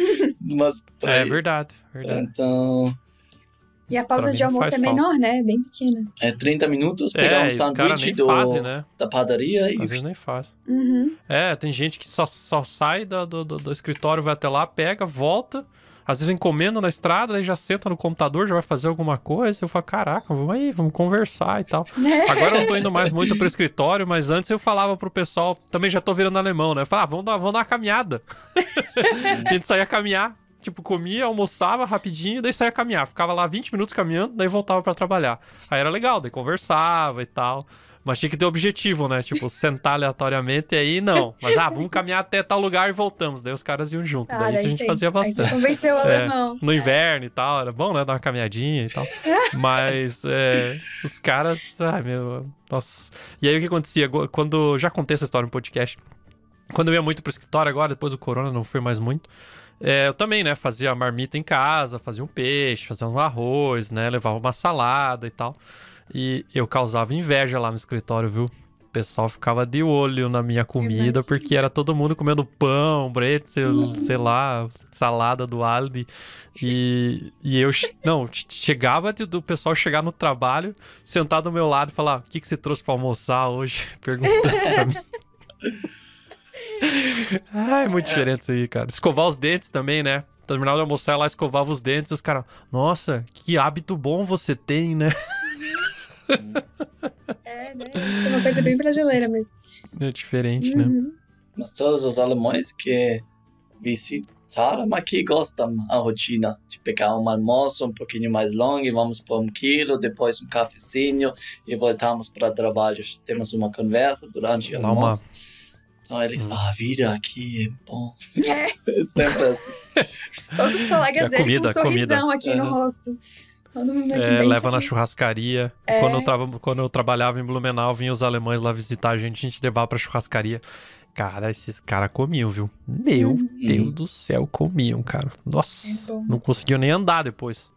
Mas verdade. Então... E a pausa de almoço é menor, né? Bem pequena. 30 minutos, pegar um sanduíche da padaria. Às vezes nem faz. Uhum. Tem gente que só sai do escritório, vai até lá, pega, volta. Às vezes vem comendo na estrada, aí já senta no computador, já vai fazer alguma coisa. Eu falo, caraca, vamos conversar e tal. Agora eu não tô indo mais muito pro escritório, mas antes eu falava pro pessoal, também já tô virando alemão, né? Eu falava, vamos dar uma caminhada. A gente saía caminhar. Tipo, comia, almoçava rapidinho, daí saía caminhar. Ficava lá 20 minutos caminhando, daí voltava pra trabalhar. Aí era legal, daí conversava e tal. Mas tinha que ter objetivo, né? Tipo, sentar aleatoriamente e aí não. Mas, vamos caminhar até tal lugar e voltamos. Daí os caras iam junto. Daí isso a gente fazia bastante. Aí você convenceu o alemão. No inverno e tal. Era bom, né? Dar uma caminhadinha e tal. Mas os caras... Ai, meu... Nossa. E aí o que acontecia? Quando... Já contei essa história no podcast. Quando eu ia muito pro escritório agora, depois do corona, não fui mais muito. Eu também, né? Fazia marmita em casa, fazia um peixe, fazia um arroz, né? Levava uma salada e tal. E eu causava inveja lá no escritório, viu? O pessoal ficava de olho na minha comida, porque era todo mundo comendo pão, bretzel, sei lá, salada do Aldi. E eu... Não, chegava do pessoal chegar no trabalho, sentar do meu lado e falar, o que você trouxe pra almoçar hoje? Perguntando pra mim. É muito diferente isso aí, cara. Escovar os dentes também, né? Terminava de almoçar lá, escovava os dentes e os caras... Nossa, que hábito bom você tem, né? Né? É uma coisa bem brasileira mesmo. É diferente, né? Mas todos os alemães que visitaram aqui gostam da rotina. De pegar um almoço um pouquinho mais longo e vamos por 1 quilo, depois um cafezinho e voltamos para o trabalho. Temos uma conversa durante o almoço. Então eles, a vida aqui é bom. É sempre assim. Todos os colegas dele com um sorrisão aqui no rosto. Todo mundo aqui bem leva na churrascaria. Quando eu trabalhava em Blumenau, vinham os alemães lá visitar a gente levava pra churrascaria. Cara, esses caras comiam, viu? Meu Deus do céu, comiam, cara. Nossa, não conseguiam nem andar depois.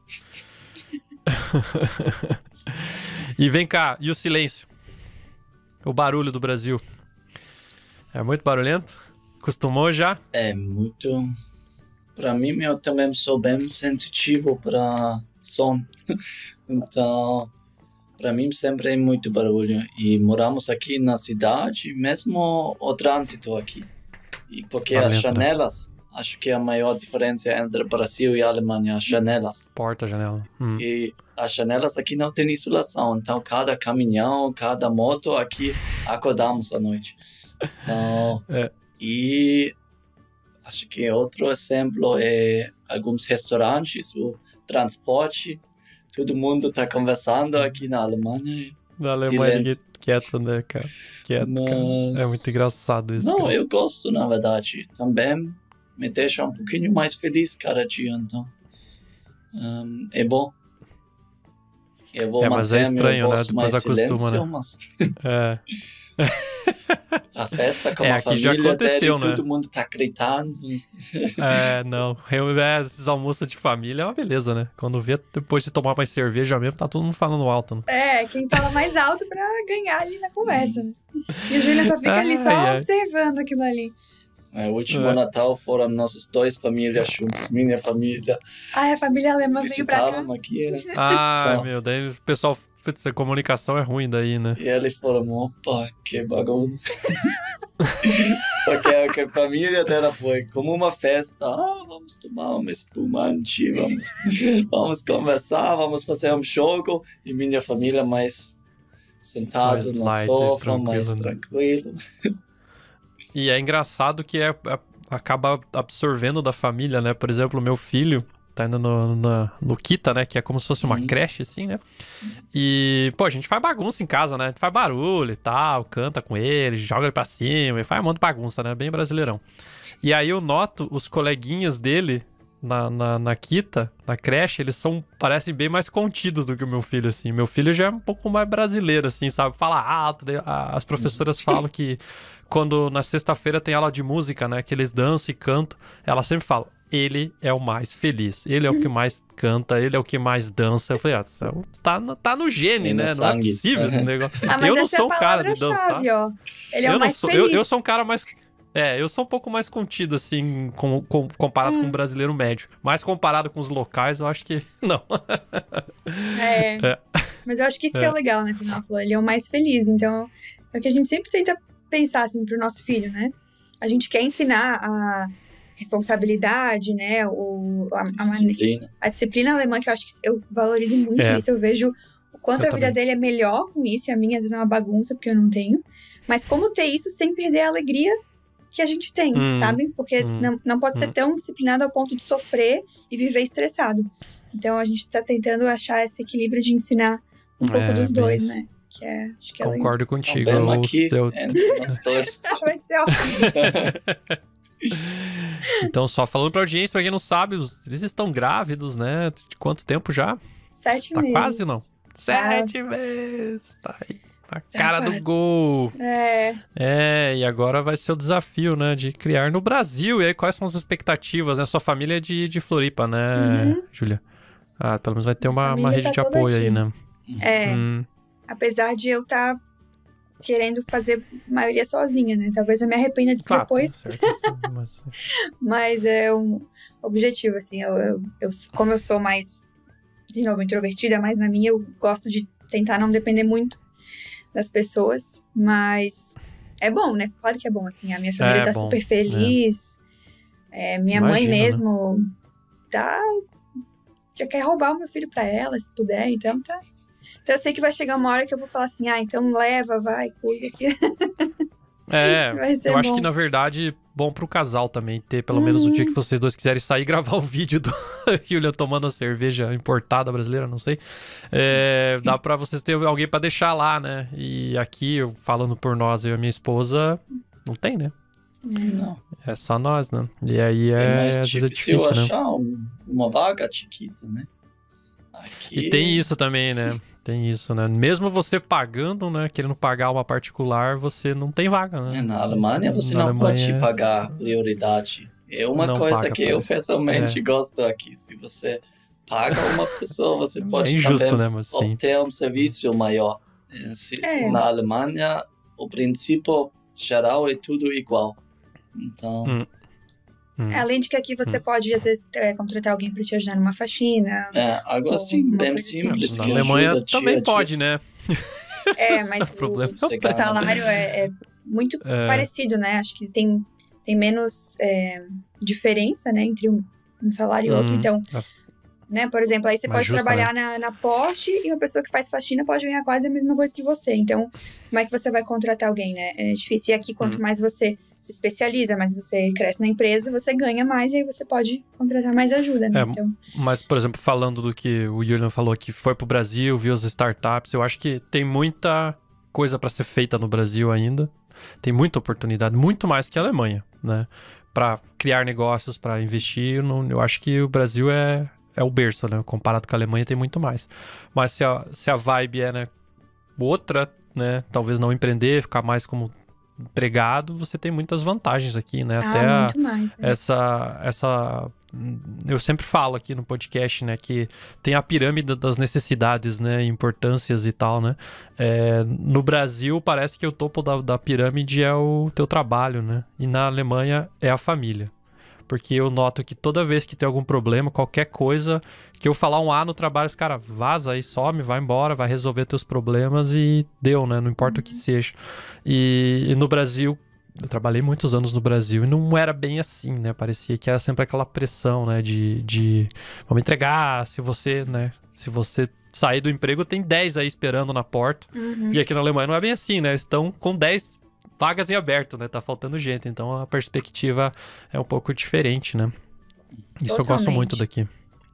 E vem cá, e o silêncio? O barulho do Brasil? É muito barulhento? Acostumou já? É muito... Para mim, eu também sou bem sensitivo para som. Então, para mim sempre é muito barulho. E moramos aqui na cidade, mesmo o trânsito aqui. E porque as janelas, acho que a maior diferença entre Brasil e Alemanha, as janelas. Porta-janela. E as janelas aqui não tem isolação. Então, cada caminhão, cada moto aqui, acordamos à noite. Então, e acho que outro exemplo é alguns restaurantes, o transporte, todo mundo está conversando aqui na Alemanha. Na Alemanha, quieto, né, cara? Quieto, mas... cara. É muito engraçado isso. Não, cara. Eu gosto, na verdade. Também me deixa um pouquinho mais feliz cada dia, então. É bom. Eu vou mas é estranho, né? Depois acostuma, né? Mas... A festa com a aqui família já aconteceu, dele, né? todo mundo tá gritando. Não. Esses almoços de família é uma beleza, né? Quando vê, depois de tomar mais cerveja mesmo, tá todo mundo falando alto, né? Quem fala mais alto pra ganhar ali na conversa, né? E o Júlio só fica ali só observando aquilo ali. O último Natal foram nossas 2 famílias juntas, minha família. A família alemã veio pra cá. Aqui, né? Então, meu, daí o pessoal, a comunicação é ruim daí, né? E eles foram, opa, que bagunça. Porque a família dela foi como uma festa. Vamos tomar uma espumante, vamos conversar, vamos fazer um jogo. E minha família mais sentada no sofá, mais tranquilo. E é engraçado que acaba absorvendo da família, né? Por exemplo, meu filho tá indo no Kita, né? Que é como se fosse uma creche, assim, né? E, pô, a gente faz bagunça em casa, né? A gente faz barulho e tal, canta com ele, joga ele pra cima e faz um monte de bagunça, né? Bem brasileirão. E aí eu noto os coleguinhas dele na Kita, na creche, eles parecem bem mais contidos do que o meu filho, assim. Meu filho já é um pouco mais brasileiro, assim, sabe? Fala alto, as professoras falam que quando na sexta-feira tem aula de música, né? Que eles dançam e cantam, elas sempre falam, ele é o mais feliz, ele é o que mais canta, ele é o que mais dança. Eu falei, tá no gene, né? Não é possível esse negócio. Eu não sou um cara de dançar. Ó. Ele é o mais feliz. Eu sou um cara mais... eu sou um pouco mais contido, assim, comparado com o brasileiro médio. Mas comparado com os locais, eu acho que não. Mas eu acho que isso que é legal, né? Como ela falou, ele é o mais feliz. Então, é o que a gente sempre tenta pensar, assim, pro nosso filho, né? A gente quer ensinar a responsabilidade, né? A disciplina alemã, que eu acho que eu valorizo muito isso. Eu vejo o quanto a vida dele é melhor com isso. E a minha, às vezes, é uma bagunça, porque eu não tenho. Mas como ter isso sem perder a alegria que a gente tem, sabe? Porque não pode ser tão disciplinado ao ponto de sofrer e viver estressado. Então, a gente tá tentando achar esse equilíbrio de ensinar um pouco dos dois, né? Acho que concordo contigo. Aqui, nós dois. Vai ser ótimo. Então, só falando pra audiência, pra quem não sabe, eles estão grávidos, né? De quanto tempo já? 7 meses. Tá quase, não? 7 meses! Tá aí. A cara do gol. E agora vai ser o desafio, né? De criar no Brasil. E aí, quais são as expectativas, né? Sua família é de Floripa, né, Júlia? Pelo menos vai ter uma rede de apoio aí, né? Apesar de eu estar querendo fazer maioria sozinha, né? Talvez eu me arrependa disso depois. Certo, mas é um objetivo, assim. Como eu sou mais, de novo, introvertida, mais na minha, eu gosto de tentar não depender muito das pessoas, mas é bom, né? Claro que é bom, assim, a minha família tá super feliz, minha mãe mesmo já quer roubar o meu filho pra ela, se puder, então tá. Então eu sei que vai chegar uma hora que eu vou falar assim, então leva, vai, cuida aqui. Eu acho que na verdade, bom pro casal também ter pelo menos o dia que vocês dois quiserem sair e gravar o vídeo do Julia tomando a cerveja importada brasileira, não sei. Dá pra vocês terem alguém pra deixar lá, né? E aqui, falando por nós, eu e a minha esposa, não tem, né? Não. É só nós, né? E aí mais difícil achar uma vaga chiquita, né? Aqui... E tem isso também, né? Tem isso, né? Mesmo você pagando, né? Querendo pagar uma particular, você não tem vaga, né? Na Alemanha você não pode pagar prioridade. É uma coisa que eu pessoalmente gosto aqui. Se você paga uma pessoa, você pode injusto, também né? Mas, sim. ter um serviço maior. Na Alemanha, o princípio geral é tudo igual. Então... Além de que aqui você pode, às vezes, contratar alguém para te ajudar numa faxina. Algo assim, bem simples. Na Alemanha também pode, né? Mas o salário é muito parecido, né? Acho que tem menos diferença, né? Entre um salário e outro. Então, né? Por exemplo, aí você pode trabalhar na Porsche e uma pessoa que faz faxina pode ganhar quase a mesma coisa que você. Então, como é que você vai contratar alguém, né? É difícil. E aqui, quanto mais você se especializa, mas você cresce na empresa, você ganha mais e aí você pode contratar mais ajuda, né? Então... Mas, por exemplo, falando do que o Julian falou que foi pro Brasil, viu as startups, eu acho que tem muita coisa para ser feita no Brasil ainda. Tem muita oportunidade, muito mais que a Alemanha, né? Para criar negócios, para investir, eu acho que o Brasil é o berço, né? Comparado com a Alemanha, tem muito mais. Mas se a vibe é, né, outra, né? Talvez não empreender, ficar mais como empregado, você tem muitas vantagens aqui, né? Até muito mais, né? essa eu sempre falo aqui no podcast, né, que tem a pirâmide das necessidades, né, importâncias e tal, né? No Brasil parece que o topo da pirâmide é o teu trabalho, né? E na Alemanha é a família. Porque eu noto que toda vez que tem algum problema, qualquer coisa, que eu falar um no trabalho, esse cara vaza aí, some, vai embora, vai resolver teus problemas e deu, né? Não importa o que seja. E no Brasil, eu trabalhei muitos anos no Brasil e não era bem assim, né? Parecia que era sempre aquela pressão, né? De vamos entregar, se você sair do emprego, tem 10 aí esperando na porta. E aqui na Alemanha não é bem assim, né? Estão com 10 vagas em aberto, né? Tá faltando gente. Então a perspectiva é um pouco diferente, né? Isso eu gosto muito daqui.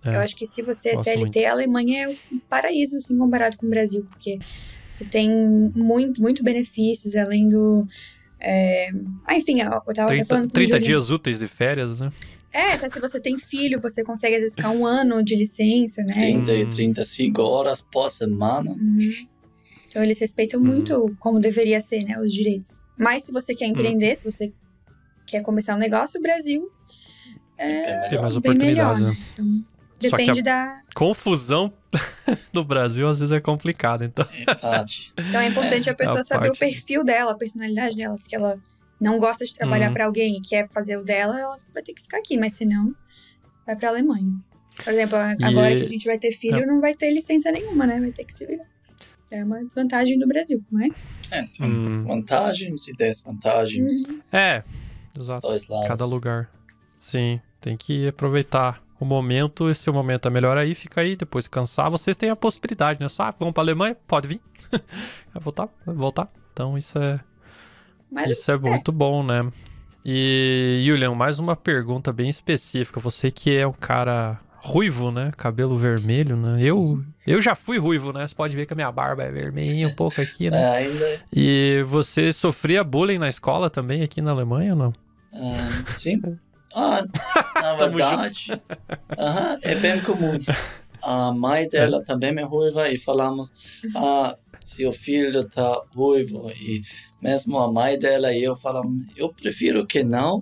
Eu acho que se você é CLT, muito. A Alemanha é um paraíso, assim, comparado com o Brasil, porque você tem muito benefícios, além do... enfim, eu tava 30 dias úteis de férias, né? Então, se você tem filho, você consegue, às vezes, ficar 1 ano de licença, né? 30 e 35 horas por semana. Então, eles respeitam muito como deveria ser, né, os direitos. Mas se você quer empreender, se você quer começar um negócio, o Brasil tem mais oportunidades, melhor, né? Então, depende da... confusão do Brasil, às vezes, é complicada, então... Então, é importante a pessoa saber o perfil dela, a personalidade dela. Se ela não gosta de trabalhar pra alguém e quer fazer o dela, ela vai ter que ficar aqui. Mas, se não, vai pra Alemanha. Por exemplo, agora que a gente vai ter filho, não vai ter licença nenhuma, né? Vai ter que se virar. É uma desvantagem do Brasil, mas... tem vantagens e desvantagens. Exato. Cada lugar. Sim, tem que aproveitar o momento. Esse momento é melhor aí, fica aí, depois cansar. Vocês têm a possibilidade, né? Só, vamos pra Alemanha, pode vir. Vai voltar. Então, isso é muito bom, né? E, Julian, mais uma pergunta bem específica. Você que é um cara ruivo, né? Cabelo vermelho, né? Eu já fui ruivo, né? Você pode ver que a minha barba é vermelhinha um pouco aqui, né? Ainda. E você sofria bullying na escola também, aqui na Alemanha ou não? Sim. Na verdade, é bem comum. A mãe dela também é ruiva e falamos, seu filho tá ruivo. E mesmo a mãe dela e eu falamos, eu prefiro que não,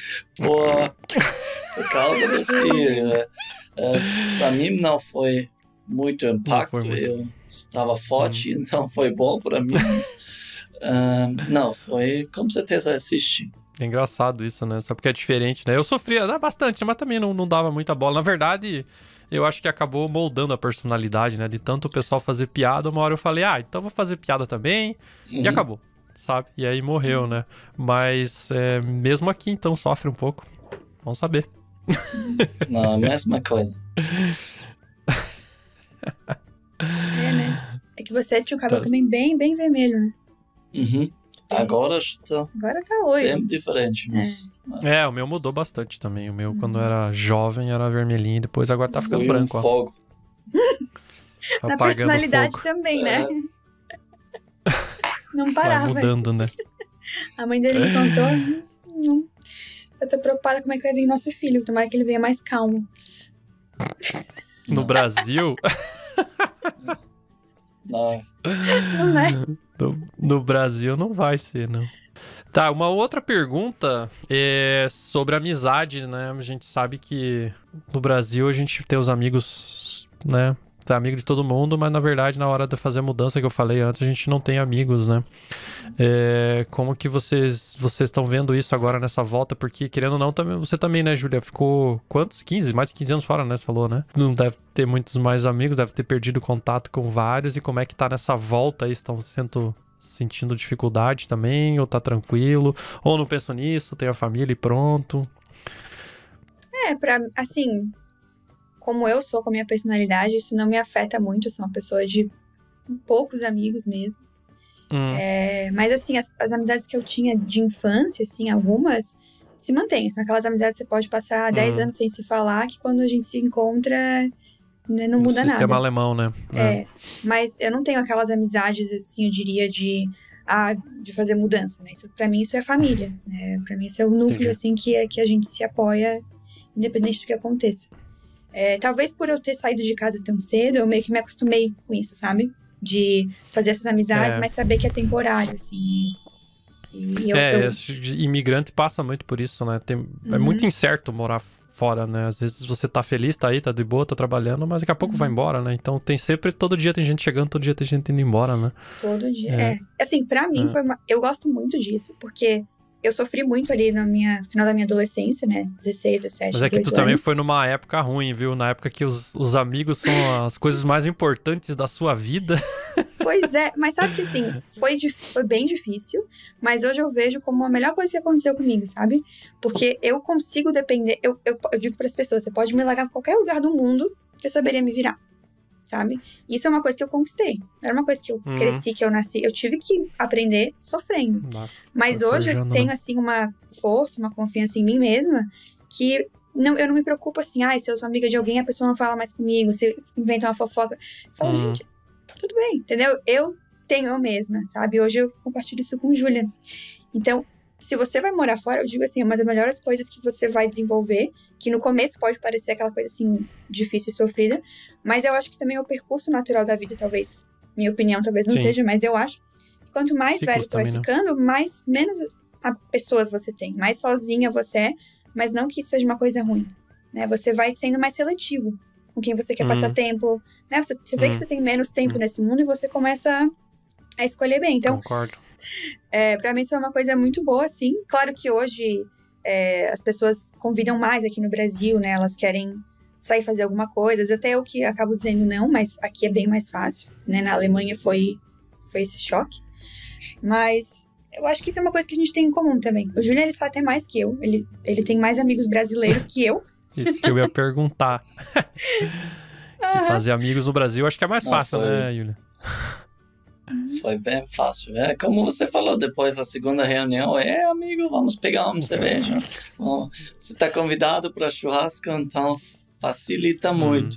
por causa do filho. Para mim não foi muito impacto, eu estava forte, então foi bom para mim. Não, foi com certeza assistir. É engraçado isso, né? Só porque é diferente, né? Eu sofria bastante, mas também não dava muita bola. Na verdade, eu acho que acabou moldando a personalidade, né? De tanto o pessoal fazer piada, uma hora eu falei, então vou fazer piada também. E acabou, sabe? E aí morreu, né? Mas mesmo aqui, então, sofre um pouco. Vamos saber. Não, a mesma coisa. Né? É que você tinha o cabelo também bem vermelho, né? Agora tá loiro. Bem diferente, mas... o meu mudou bastante também. O meu, quando era jovem, era vermelhinho. Depois agora tá ficando branco, fogo. Tá na personalidade fogo. Também, né? Não parava. Vai mudando, né? A mãe dele me contou. Eu tô preocupada como é que vai vir nosso filho. Tomara que ele venha mais calmo. No Brasil... Não é? No Brasil não vai ser, não. Tá, uma outra pergunta é sobre amizade, né? A gente sabe que no Brasil a gente tem os amigos, né? Tá amigo de todo mundo, mas na verdade na hora de fazer a mudança que eu falei antes, a gente não tem amigos, né? Como que vocês estão vendo isso agora nessa volta? Porque, querendo ou não, você também, né, Júlia? Ficou quantos? 15? Mais de 15 anos fora, né? Você falou, né? Não deve ter muitos mais amigos, deve ter perdido contato com vários. E como é que tá nessa volta aí? Estão sentindo dificuldade também? Ou tá tranquilo? Ou não pensam nisso? Tem a família e pronto? Assim... Como eu sou com a minha personalidade, isso não me afeta muito. Eu sou uma pessoa de poucos amigos mesmo. Mas, assim, as amizades que eu tinha de infância, assim, algumas se mantêm. São aquelas amizades que você pode passar 10 anos sem se falar, que quando a gente se encontra, né, não muda nada. Sistema alemão, né? Mas eu não tenho aquelas amizades, assim, eu diria, de fazer mudança, né? Pra mim, isso é família, né? Pra mim, isso é o núcleo, assim, que a gente se apoia, independente do que aconteça. Talvez por eu ter saído de casa tão cedo, eu meio que me acostumei com isso, sabe? De fazer essas amizades, mas saber que é temporário, assim. Imigrante passa muito por isso, né? É muito incerto morar fora, né? Às vezes você tá feliz, tá aí, tá de boa, tá trabalhando, mas daqui a pouco vai embora, né? Então todo dia tem gente chegando, todo dia tem gente indo embora, né? Todo dia, Assim, pra mim, eu gosto muito disso, porque... Eu sofri muito ali no final da minha adolescência, né? 16, 17, Mas é que tu também foi numa época ruim, viu? Na época que os amigos são as coisas mais importantes da sua vida. Pois é, mas sabe que assim, foi bem difícil, mas hoje eu vejo como a melhor coisa que aconteceu comigo, sabe? Porque eu consigo depender, eu digo para as pessoas, você pode me largar em qualquer lugar do mundo que eu saberia me virar. Sabe? Isso é uma coisa que eu conquistei. Não era uma coisa que eu cresci, que eu nasci. Eu tive que aprender sofrendo. Mas hoje eu tenho, assim, uma força, uma confiança em mim mesma que não, eu não me preocupo assim, se eu sou amiga de alguém, a pessoa não fala mais comigo, se inventa uma fofoca. Eu falo, gente, tudo bem, entendeu? Eu tenho eu mesma, sabe? Hoje eu compartilho isso com o Julian. Então, se você vai morar fora, eu digo assim, é uma das melhores coisas que você vai desenvolver, que no começo pode parecer aquela coisa assim, difícil e sofrida, mas eu acho que também é o percurso natural da vida, talvez. Minha opinião talvez não seja, mas eu acho que quanto mais velho você vai ficando, menos pessoas você tem, mais sozinha você é, mas não que isso seja uma coisa ruim, né? Você vai sendo mais seletivo com quem você quer passar tempo, né? Você vê que você tem menos tempo nesse mundo e você começa a escolher bem. Então, concordo. Pra mim isso é uma coisa muito boa, assim. Claro que hoje as pessoas convidam mais aqui no Brasil, né? Elas querem sair fazer alguma coisa. Até eu que acabo dizendo não, mas aqui é bem mais fácil, né? Na Alemanha foi esse choque. Mas eu acho que isso é uma coisa que a gente tem em comum também. O Julian, ele sabe até mais que eu. Ele tem mais amigos brasileiros que eu. Isso que eu ia perguntar. Que fazer amigos no Brasil acho que é mais fácil, né, Julian? Foi bem fácil. Como você falou, depois da segunda reunião, amigo, vamos pegar uma cerveja. Bom, você está convidado para churrasco, então facilita muito.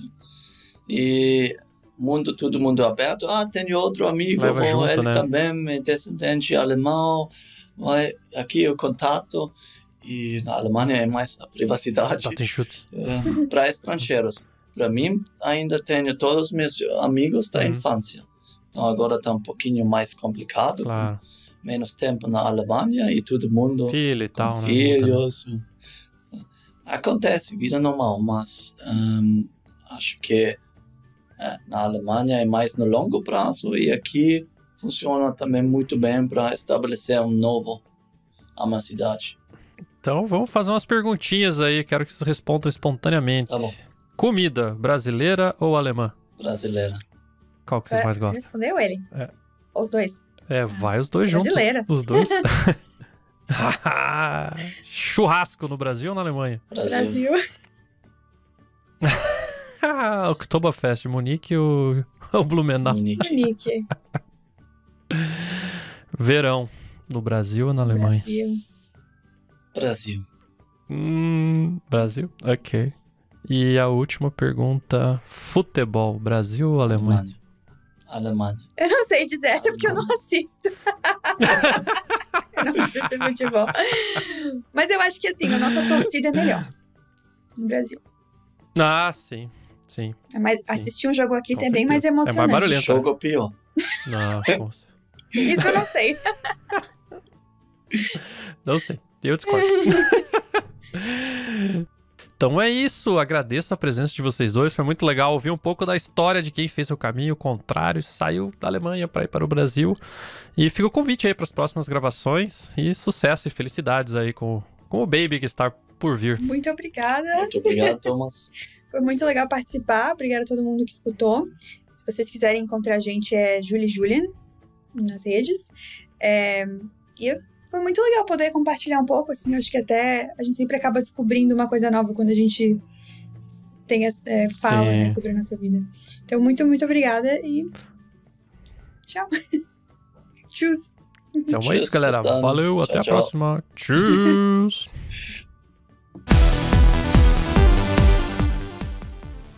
E todo mundo aberto. tenho outro amigo, ele também é descendente alemão. Aqui o contato. E na Alemanha é mais a privacidade para estrangeiros. Para mim, ainda tenho todos os meus amigos da infância. Então agora está um pouquinho mais complicado. Claro. Menos tempo na Alemanha e todo mundo filho e tal, filhos. Acontece, vida normal, mas acho que na Alemanha é mais no longo prazo e aqui funciona também muito bem para estabelecer uma cidade. Então vamos fazer umas perguntinhas aí, quero que vocês respondam espontaneamente. Tá bom. Comida, brasileira ou alemã? Brasileira. Qual que vocês mais gostam? Respondeu ele. Os dois. Vai os dois juntos. Brasileira. Os dois. Churrasco no Brasil ou na Alemanha? Brasil. Oktoberfest, Munique ou Blumenau? Munique. Verão, no Brasil ou na Alemanha? Brasil. Brasil? Ok. E a última pergunta, futebol, Brasil ou Alemanha? Alemanha. Eu não sei dizer essa porque eu não assisto. Eu não assisto futebol. Mas eu acho que assim, a nossa torcida é melhor no Brasil. Sim. Mas assistir um jogo aqui é bem mais emocionante. É mais barulhento. Jogo pior. Não, isso eu não sei. Não sei, eu discordo. Então é isso, agradeço a presença de vocês dois, foi muito legal ouvir um pouco da história de quem fez o caminho contrário, saiu da Alemanha para ir para o Brasil. E fica o convite aí para as próximas gravações e sucesso e felicidades aí com o Baby que está por vir. Muito obrigada. Muito obrigado, Thomas. Foi muito legal participar, obrigada a todo mundo que escutou. Se vocês quiserem encontrar a gente é Julian nas redes. Foi muito legal poder compartilhar um pouco, assim, acho que até a gente sempre acaba descobrindo uma coisa nova quando a gente fala, né, sobre a nossa vida. Então, muito, muito obrigada e tchau. Tchau. Então é isso, galera. Valeu, até a próxima. Tchau.